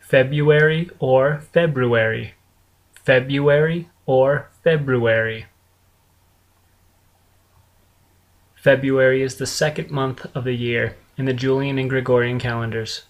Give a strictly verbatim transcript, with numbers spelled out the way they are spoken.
February or February, February or February. February is the second month of the year in the Julian and Gregorian calendars.